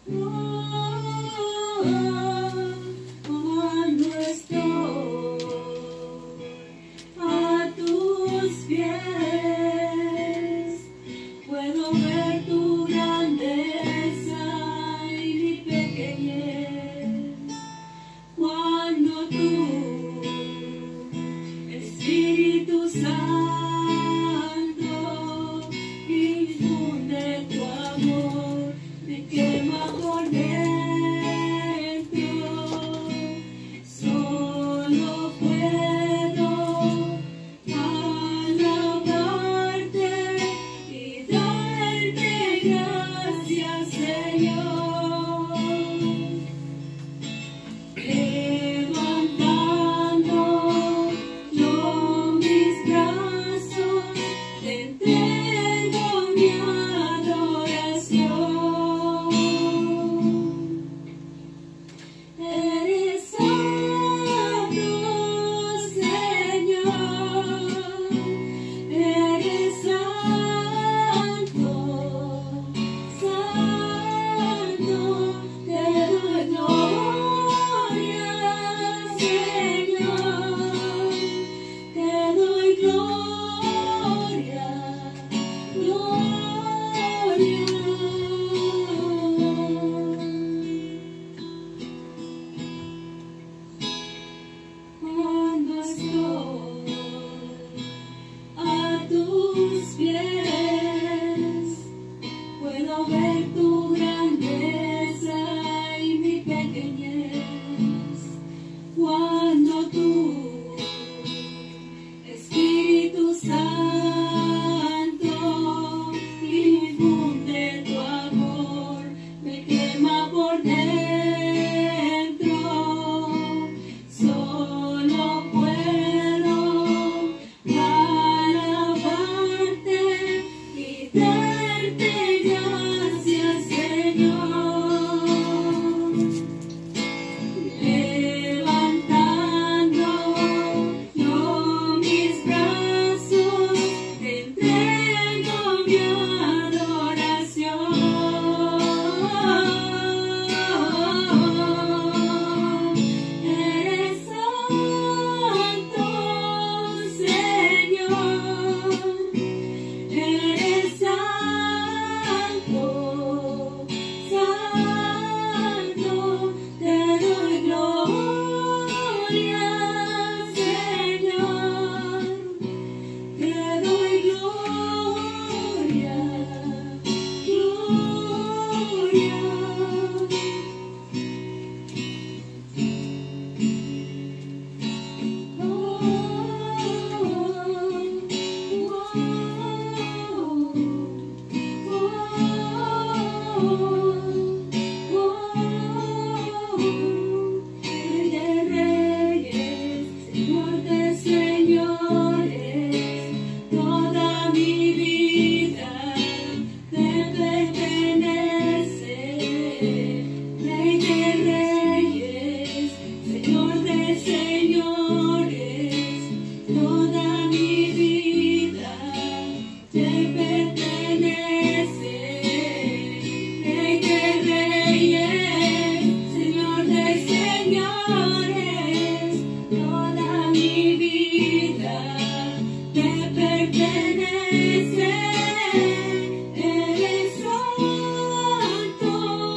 Cuando estoy a tus pies, puedo ver tu grandeza y mi pequeñez. Cuando tú, Espíritu Santo, infunde tu amor, me quema por dentro. Solo puedo alabarte y darte gracias, Señor. Levantando yo mis brazos, te entrego mi adoración. Eres santo, Señor, eres santo, santo, te doy gloria, Señor, te doy gloria, gloria. Cuando estoy a tus pies, puedo ver tu grandeza y mi pequeñez. Cuando tú, Espíritu Santo, infunde tu amor, me quema por dentro. Solo puedo alabarte y darte gracias, Señor. Levantando yo mis brazos, te entrego mi adoración. Eres santo, Señor, eres santo, santo, te doy gloria, Señor, te doy gloria, gloria. Rey de reyes, Señor de señores, toda mi vida te pertenece. Rey de reyes, Señor de señores, toda mi vida te pertenece. Rey de reyes, Señor de señores, toda mi vida te pertenece. Eres santo,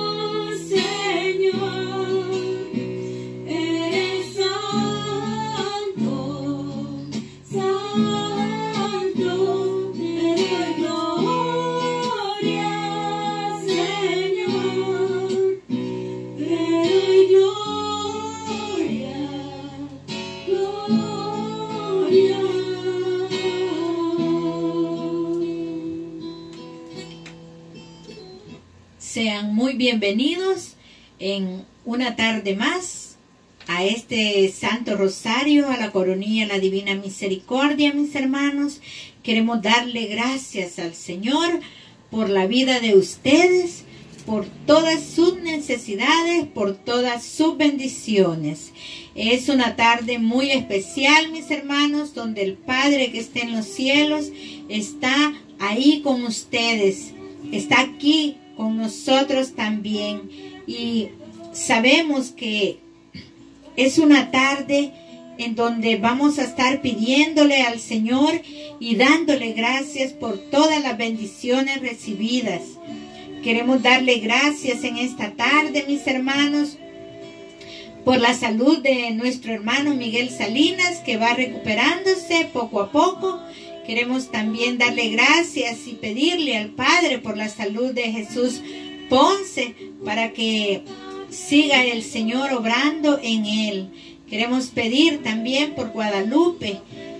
Señor, eres santo, santo, te doy gloria, Señor, te doy gloria, gloria. Sean muy bienvenidos en una tarde más a este Santo Rosario, a la Coronilla, a la Divina Misericordia, mis hermanos. Queremos darle gracias al Señor por la vida de ustedes, por todas sus necesidades, por todas sus bendiciones. Es una tarde muy especial, mis hermanos, donde el Padre que está en los cielos está ahí con ustedes, está aquí con nosotros. nosotros también. Y sabemos que es una tarde en donde vamos a estar pidiéndole al Señor y dándole gracias por todas las bendiciones recibidas. Queremos darle gracias en esta tarde, mis hermanos, por la salud de nuestro hermano Miguel Salinas, que va recuperándose poco a poco. Queremos también darle gracias y pedirle al Padre por la salud de Jesús Ponce, para que siga el Señor obrando en él. Queremos pedir también por Guadalupe,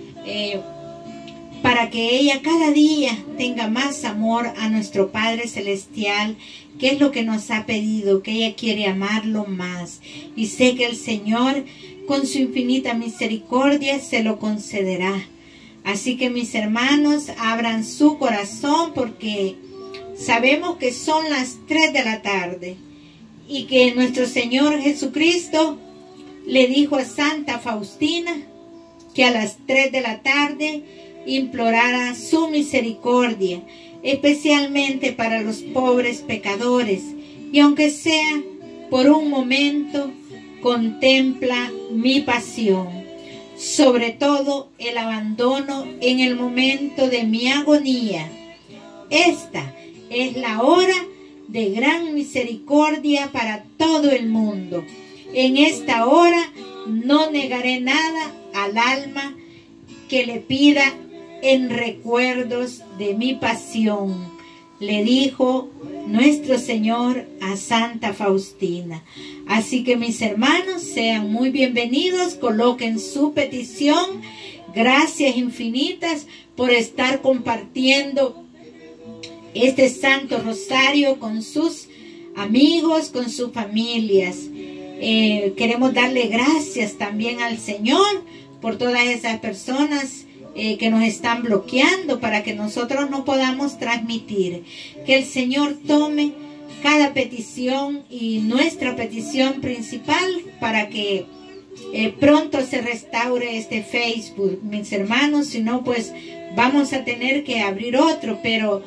para que ella cada día tenga más amor a nuestro Padre Celestial, que es lo que nos ha pedido, que ella quiere amarlo más. Y sé que el Señor, con su infinita misericordia, se lo concederá. Así que, mis hermanos, abran su corazón, porque sabemos que son las 3 de la tarde y que nuestro Señor Jesucristo le dijo a Santa Faustina que a las 3 de la tarde implorara su misericordia, especialmente para los pobres pecadores, y aunque sea por un momento, contempla mi pasión, sobre todo el abandono en el momento de mi agonía. Esta es la hora de gran misericordia para todo el mundo. En esta hora no negaré nada al alma que le pida en recuerdos de mi pasión, le dijo nuestro Señor a Santa Faustina. Así que, mis hermanos, sean muy bienvenidos, coloquen su petición. Gracias infinitas por estar compartiendo este Santo Rosario con sus amigos, con sus familias. Queremos darle gracias también al Señor por todas esas personas que nos están bloqueando para que nosotros no podamos transmitir. Que el Señor tome cada petición y nuestra petición principal para que pronto se restaure este Facebook, mis hermanos. Si no, pues vamos a tener que abrir otro, pero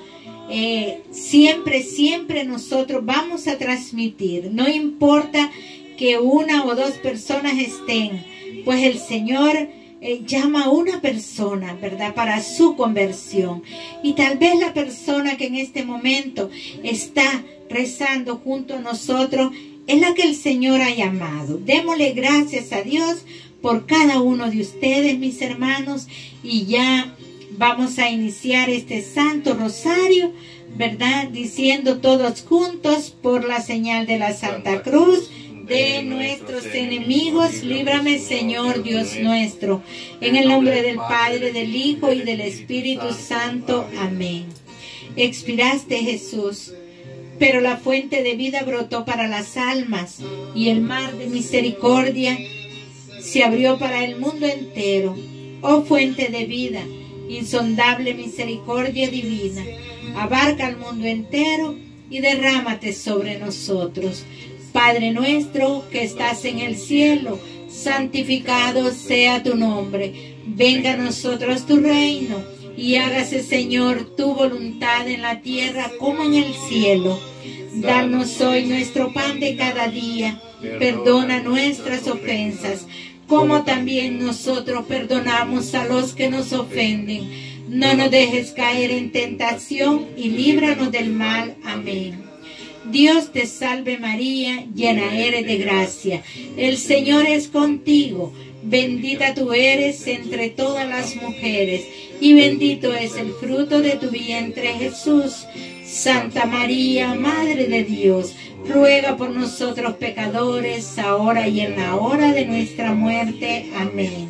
siempre nosotros vamos a transmitir. No importa que 1 o 2 personas estén, pues el Señor llama a una persona, ¿verdad?, para su conversión. Y tal vez la persona que en este momento está rezando junto a nosotros es la que el Señor ha llamado. Démosle gracias a Dios por cada uno de ustedes, mis hermanos, y ya vamos a iniciar este Santo Rosario, ¿verdad?, diciendo todos juntos: por la señal de la Santa Cruz de nuestros enemigos, líbrame, Señor Dios nuestro. En el nombre del Padre, del Hijo y del Espíritu Santo. Amén. Expiraste, Jesús, pero la fuente de vida brotó para las almas, y el mar de misericordia se abrió para el mundo entero. Oh fuente de vida, insondable misericordia divina, abarca al mundo entero y derrámate sobre nosotros. Padre nuestro que estás en el cielo, santificado sea tu nombre. Venga a nosotros tu reino, y hágase, Señor, tu voluntad en la tierra como en el cielo. Danos hoy nuestro pan de cada día. Perdona nuestras ofensas, como también nosotros perdonamos a los que nos ofenden. No nos dejes caer en tentación, y líbranos del mal. Amén. Dios te salve María, llena eres de gracia. El Señor es contigo. Bendita tú eres entre todas las mujeres, y bendito es el fruto de tu vientre, Jesús. Santa María, Madre de Dios, ruega por nosotros pecadores, ahora y en la hora de nuestra muerte. Amén.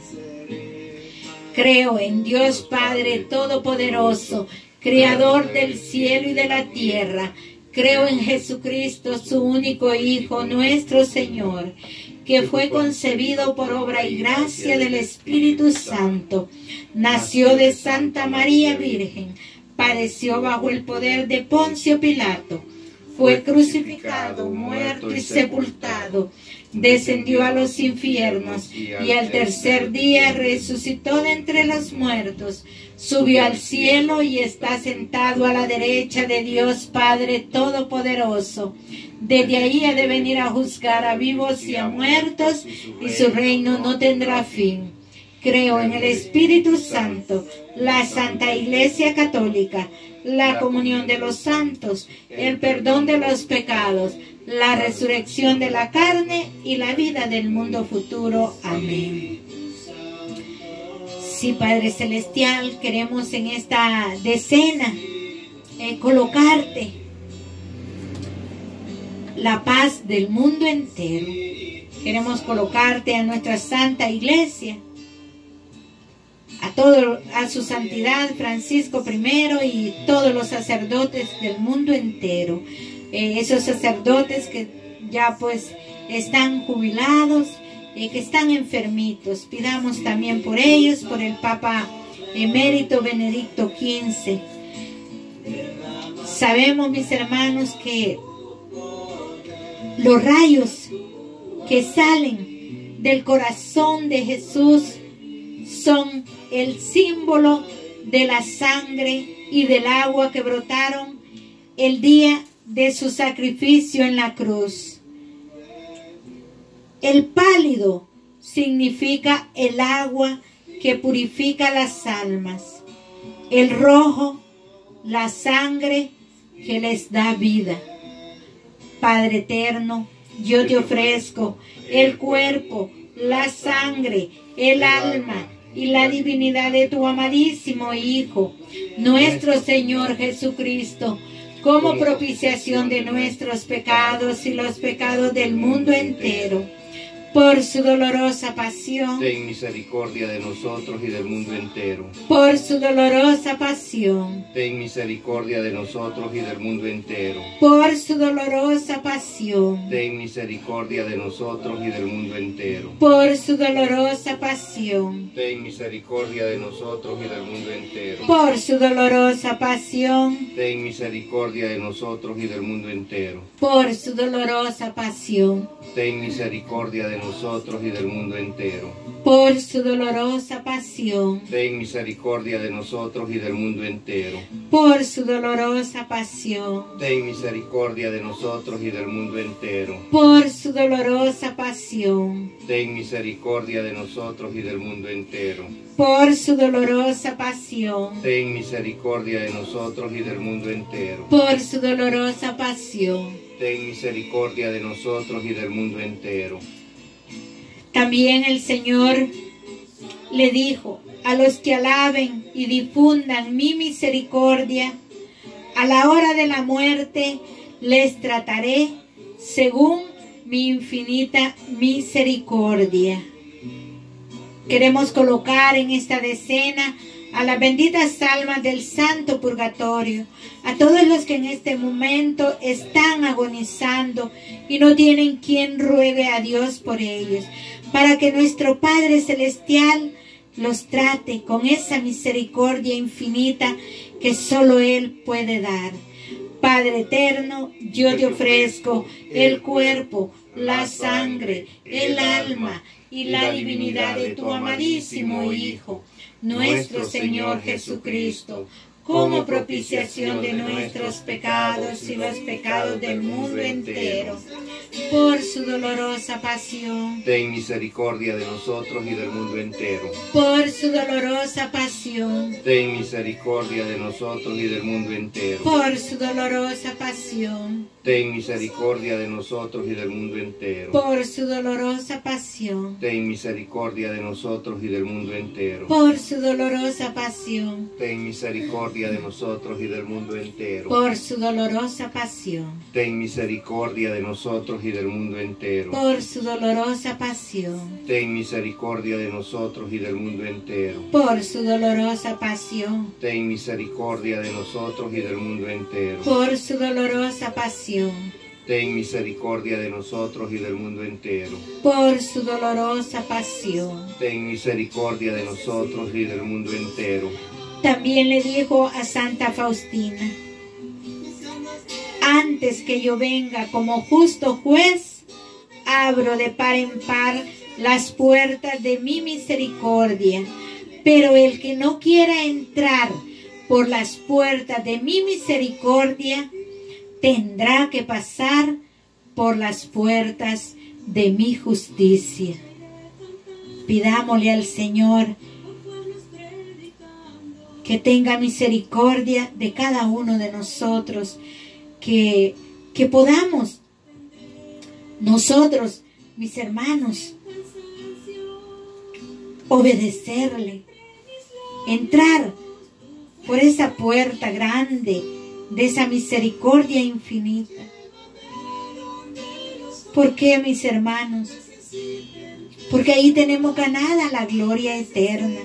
Creo en Dios Padre Todopoderoso, Creador del cielo y de la tierra. Creo en Jesucristo, su único Hijo, nuestro Señor, que fue concebido por obra y gracia del Espíritu Santo. Nació de Santa María Virgen, padeció bajo el poder de Poncio Pilato, fue crucificado, muerto y sepultado, descendió a los infiernos y al tercer día resucitó de entre los muertos, subió al cielo y está sentado a la derecha de Dios Padre Todopoderoso. Desde ahí ha de venir a juzgar a vivos y a muertos, y su reino no tendrá fin. Creo en el Espíritu Santo, la Santa Iglesia Católica, la comunión de los santos, el perdón de los pecados, la resurrección de la carne y la vida del mundo futuro. Amén. Sí, Padre Celestial, queremos en esta decena colocarte la paz del mundo entero. Queremos colocarte a nuestra Santa Iglesia, a su santidad Francisco I y todos los sacerdotes del mundo entero. Esos sacerdotes que ya pues están jubilados, que están enfermitos. Pidamos también por ellos, por el Papa Emérito Benedicto XV. Sabemos, mis hermanos, que los rayos que salen del corazón de Jesús son el símbolo de la sangre y del agua que brotaron el día de su sacrificio en la cruz. El pálido significa el agua que purifica las almas. El rojo, la sangre que les da vida. Padre eterno, yo te ofrezco el cuerpo, la sangre, el alma y la divinidad de tu amadísimo Hijo, nuestro Señor Jesucristo, como propiciación de nuestros pecados y los pecados del mundo entero. Por su dolorosa pasión, ten misericordia de nosotros y del mundo entero. Por su dolorosa pasión, ten misericordia de nosotros y del mundo entero. Por su dolorosa pasión, ten misericordia de nosotros y del mundo entero. Por su dolorosa pasión, ten misericordia de nosotros y del mundo entero. Por su dolorosa pasión, ten misericordia de nosotros y del mundo entero. Por su dolorosa pasión, ten misericordia de nosotros y del mundo entero. Por su dolorosa pasión, ten misericordia de nosotros y del mundo entero. Por su dolorosa pasión, ten misericordia de nosotros y del mundo entero. Por su dolorosa pasión, ten misericordia de nosotros y del mundo entero. Por su dolorosa pasión, ten misericordia de nosotros y del mundo entero. Por su dolorosa pasión, ten misericordia de nosotros y del mundo entero. También el Señor le dijo: a los que alaben y difundan mi misericordia, a la hora de la muerte les trataré según mi infinita misericordia. Queremos colocar en esta decena a las benditas almas del Santo Purgatorio, a todos los que en este momento están agonizando y no tienen quien ruegue a Dios por ellos, para que nuestro Padre Celestial los trate con esa misericordia infinita que solo Él puede dar. Padre eterno, yo te ofrezco el cuerpo, la sangre, el alma y la divinidad de tu amadísimo Hijo, nuestro Señor Jesucristo, como propiciación de nuestros pecados y los pecados del mundo entero. Por su dolorosa pasión, ten misericordia de nosotros y del mundo entero. Por su dolorosa pasión, ten misericordia de nosotros y del mundo entero. Por su dolorosa pasión, ten misericordia de nosotros y del mundo entero. Por su dolorosa pasión, ten misericordia de nosotros y del mundo entero. Por su dolorosa pasión, ten misericordia de nosotros y del mundo entero. Por su dolorosa pasión, ten misericordia de nosotros y del mundo entero. Por su dolorosa pasión, ten misericordia de nosotros y del mundo entero. Por su dolorosa pasión, ten misericordia de nosotros y del mundo entero. Por su dolorosa pasión, ten misericordia de nosotros y del mundo entero. Por su dolorosa pasión. Ten misericordia de nosotros y del mundo entero. También le dijo a Santa Faustina: Antes que yo venga como justo juez, abro de par en par las puertas de mi misericordia. Pero el que no quiera entrar por las puertas de mi misericordia, tendrá que pasar por las puertas de mi justicia. Pidámosle al Señor que tenga misericordia de cada uno de nosotros, que podamos nosotros, mis hermanos, obedecerle, entrar por esa puerta grande de esa misericordia infinita. ¿Por qué, mis hermanos? Porque ahí tenemos ganada la gloria eterna.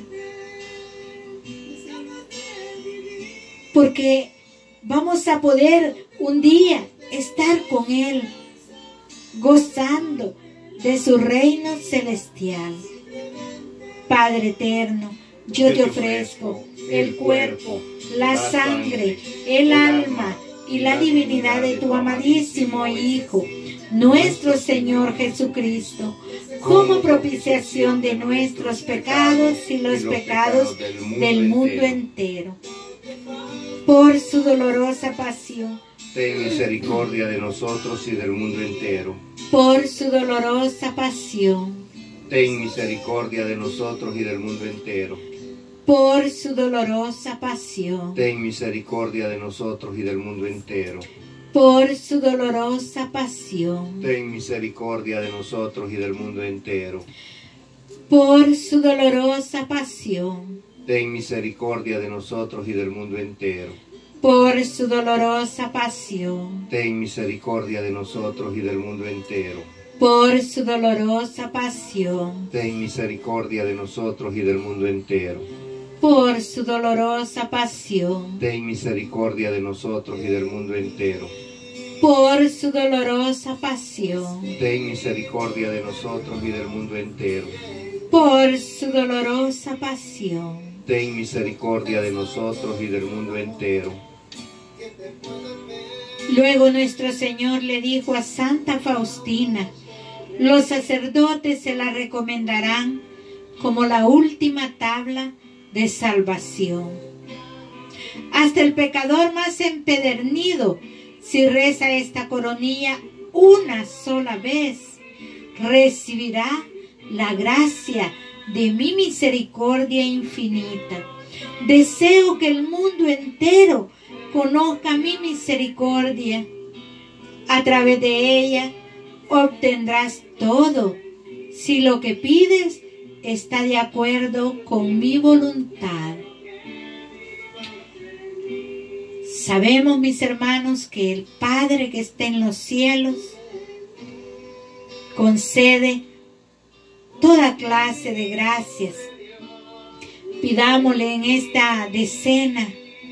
Porque vamos a poder un día estar con Él, gozando de su reino celestial. Padre eterno, yo te ofrezco el cuerpo, la sangre, el alma y la divinidad de tu amadísimo Hijo, nuestro Señor Jesucristo, como propiciación de nuestros pecados y los pecados del mundo entero. Por su dolorosa pasión, ten misericordia de nosotros y del mundo entero. Por su dolorosa pasión, ten misericordia de nosotros y del mundo entero. Por su dolorosa pasión, ten misericordia de nosotros y del mundo entero. Por su dolorosa pasión, ten misericordia de nosotros y del mundo entero. Por su dolorosa pasión, ten misericordia de nosotros y del mundo entero. Por su dolorosa pasión, ten misericordia de nosotros y del mundo entero. Por su dolorosa pasión, ten misericordia de nosotros y del mundo entero. Por su dolorosa pasión, ten misericordia de nosotros y del mundo entero. Por su dolorosa pasión, ten misericordia de nosotros y del mundo entero. Por su dolorosa pasión, ten misericordia de nosotros y del mundo entero. Luego nuestro Señor le dijo a Santa Faustina: los sacerdotes se la recomendarán como la última tabla de salvación. Hasta el pecador más empedernido, si reza esta coronilla una sola vez, recibirá la gracia de mi misericordia infinita. Deseo que el mundo entero conozca mi misericordia. A través de ella obtendrás todo, si lo que pides está de acuerdo con mi voluntad. Sabemos, mis hermanos, que el Padre que está en los cielos concede toda clase de gracias. Pidámosle en esta decena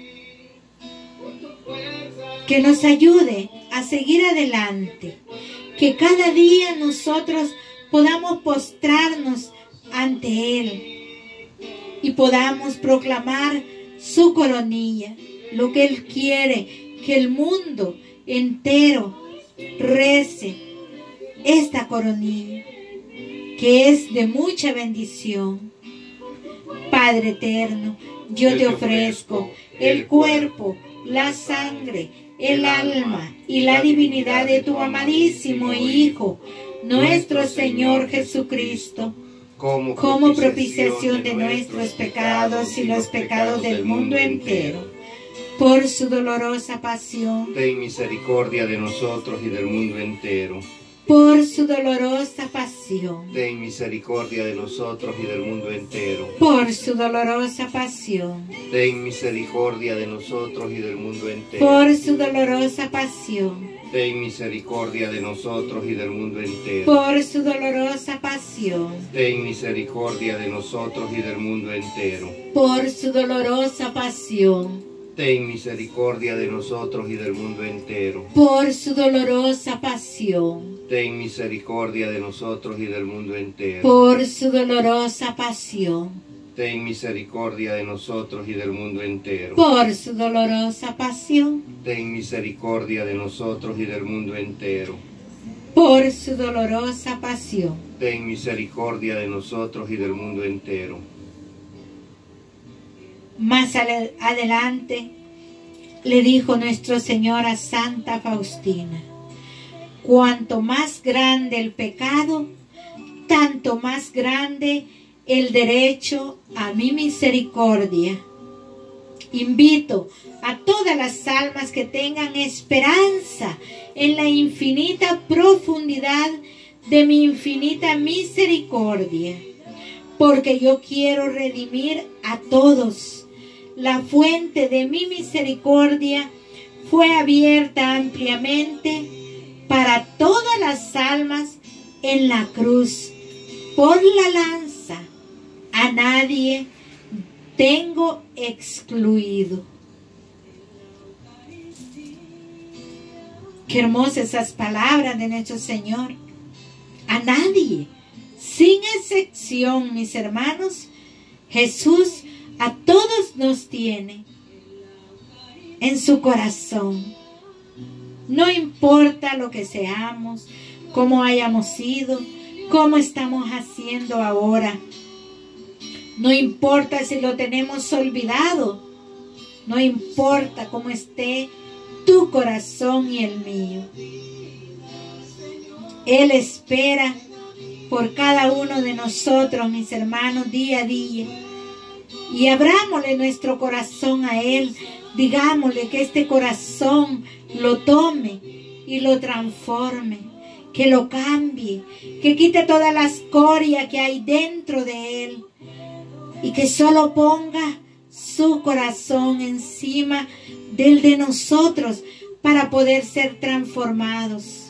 que nos ayude a seguir adelante, que cada día nosotros podamos postrarnos ante Él y podamos proclamar su coronilla, lo que Él quiere, que el mundo entero rece esta coronilla, que es de mucha bendición. Padre eterno, yo te ofrezco el cuerpo, la sangre, el alma y la divinidad de tu amadísimo Hijo, nuestro Señor Jesucristo, como propiciación de nuestros pecados y los pecados del mundo entero. Por su dolorosa pasión, ten misericordia de nosotros y del mundo entero. Por su dolorosa pasión, ten misericordia de nosotros y del mundo entero. Por su dolorosa pasión, ten misericordia de nosotros y del mundo entero. Por su dolorosa pasión, ten misericordia de nosotros y del mundo entero. Por su dolorosa pasión, ten misericordia de nosotros y del mundo entero. Por su dolorosa pasión, ten misericordia de nosotros y del mundo entero. Por su dolorosa pasión, ten misericordia de nosotros y del mundo entero. Por su dolorosa pasión, ten misericordia de nosotros y del mundo entero. Por su dolorosa pasión, Ten misericordia de nosotros y del mundo entero. por su dolorosa pasión. Ten misericordia de nosotros y del mundo entero. Más adelante le dijo nuestro Señor a Santa Faustina: cuanto más grande el pecado, tanto más grande el derecho a mi misericordia. Invito a todas las almas que tengan esperanza en la infinita profundidad de mi infinita misericordia, porque yo quiero redimir a todos. La fuente de mi misericordia fue abierta ampliamente para todas las almas en la cruz. Por la lanza, a nadie tengo excluido. Qué hermosas esas palabras de nuestro Señor. A nadie, sin excepción, mis hermanos, Jesús a todos nos tiene en su corazón. No importa lo que seamos, cómo hayamos sido, cómo estamos haciendo ahora. No importa si lo tenemos olvidado. No importa cómo esté tu corazón y el mío. Él espera por cada uno de nosotros, mis hermanos, día a día. Y abrámosle nuestro corazón a Él. Digámosle que este corazón lo tome y lo transforme, que lo cambie, que quite toda la escoria que hay dentro de Él y que solo ponga su corazón encima del de nosotros para poder ser transformados.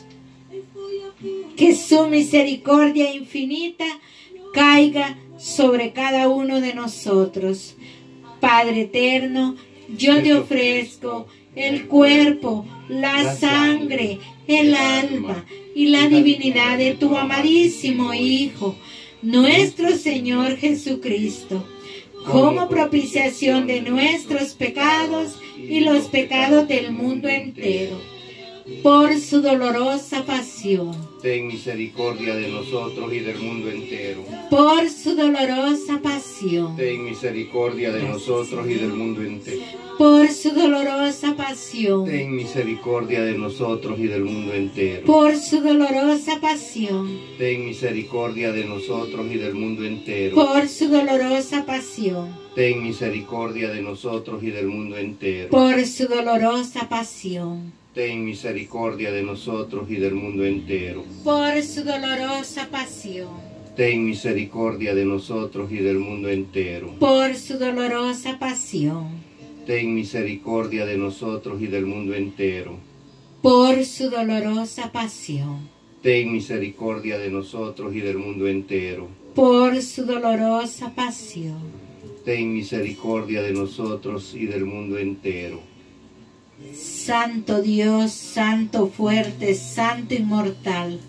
Que su misericordia infinita caiga sobre cada uno de nosotros. Padre eterno, yo te ofrezco el cuerpo, la sangre, el alma y la divinidad de tu amadísimo Hijo, nuestro Señor Jesucristo, como propiciación de nuestros pecados y los pecados del mundo entero. Por su dolorosa pasión, ten misericordia de nosotros y del mundo entero. Por su dolorosa pasión, ten misericordia de nosotros y del mundo entero. Por su dolorosa pasión, ten misericordia de nosotros y del mundo entero. Por su dolorosa pasión, ten misericordia de nosotros y del mundo entero. Por su dolorosa pasión, ten misericordia de nosotros y del mundo entero. Por su dolorosa pasión, ten misericordia de nosotros y del mundo entero. Por su dolorosa pasión, ten misericordia de nosotros y del mundo entero. Por su dolorosa pasión, ten misericordia de nosotros y del mundo entero. Por su dolorosa pasión, ten misericordia de nosotros y del mundo entero. Por su dolorosa pasión, ten misericordia de nosotros y del mundo entero. Santo Dios, Santo fuerte, Santo inmortal,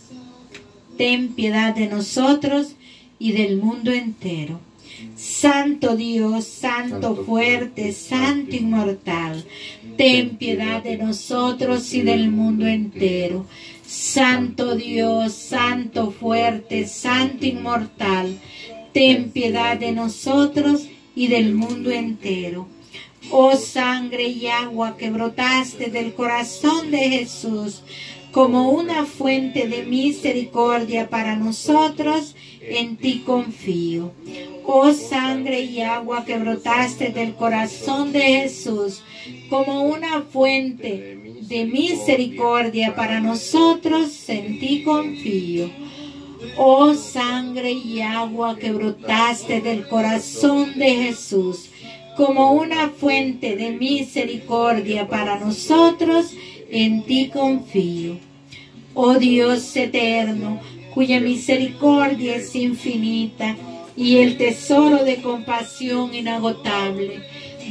ten piedad de nosotros y del mundo entero. Santo Dios, Santo fuerte, Santo inmortal, ten piedad de nosotros y del mundo entero. Santo Dios, Santo fuerte, Santo inmortal, ten piedad de nosotros y del mundo entero. Oh sangre y agua que brotaste del corazón de Jesús como una fuente de misericordia para nosotros, en ti confío. Oh sangre y agua que brotaste del corazón de Jesús como una fuente de misericordia para nosotros, en ti confío. Oh sangre y agua que brotaste del corazón de Jesús como una fuente de misericordia para nosotros, en ti confío. Oh Dios eterno, cuya misericordia es infinita y el tesoro de compasión inagotable,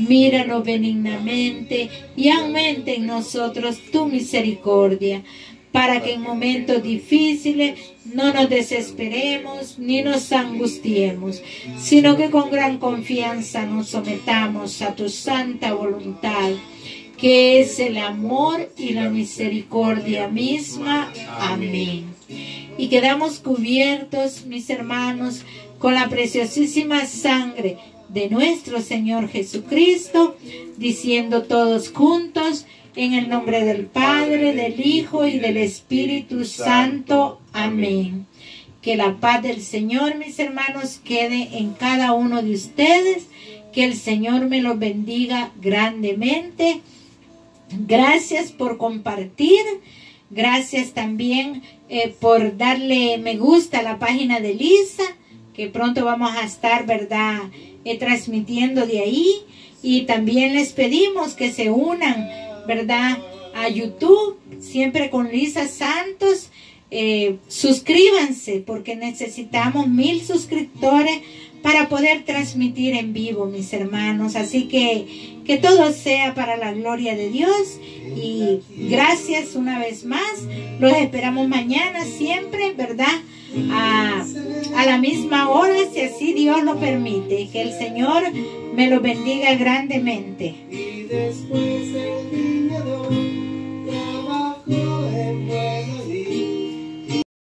míranos benignamente y aumenta en nosotros tu misericordia, para que en momentos difíciles no nos desesperemos ni nos angustiemos, sino que con gran confianza nos sometamos a tu santa voluntad, que es el amor y la misericordia misma. Amén. Y quedamos cubiertos, mis hermanos, con la preciosísima sangre de nuestro Señor Jesucristo, diciendo todos juntos, en el nombre del Padre, del Hijo y del Espíritu Santo. Amén. Que la paz del Señor, mis hermanos, quede en cada uno de ustedes. Que el Señor me los bendiga grandemente. Gracias por compartir. Gracias también por darle me gusta a la página de Lisa, que pronto vamos a estar, ¿verdad?, transmitiendo de ahí. Y también les pedimos que se unan, ¿verdad?, a YouTube, siempre con Lisa Santos. Suscríbanse, porque necesitamos 1000 suscriptores para poder transmitir en vivo, mis hermanos. Así que todo sea para la gloria de Dios. Y gracias una vez más. Los esperamos mañana siempre, ¿verdad?, a la misma hora, si así Dios lo permite. Que el Señor me lo bendiga grandemente. Y después